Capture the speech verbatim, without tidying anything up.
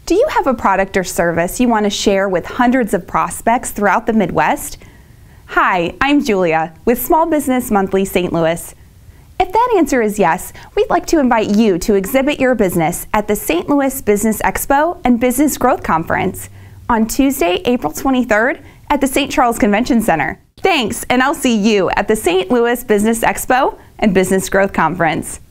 Do you have a product or service you want to share with hundreds of prospects throughout the Midwest? Hi, I'm Julia with Small Business Monthly Saint Louis. If that answer is yes, we'd like to invite you to exhibit your business at the Saint Louis Business Expo and Business Growth Conference on Tuesday, April twenty-third at the Saint Charles Convention Center. Thanks, and I'll see you at the Saint Louis Business Expo and Business Growth Conference.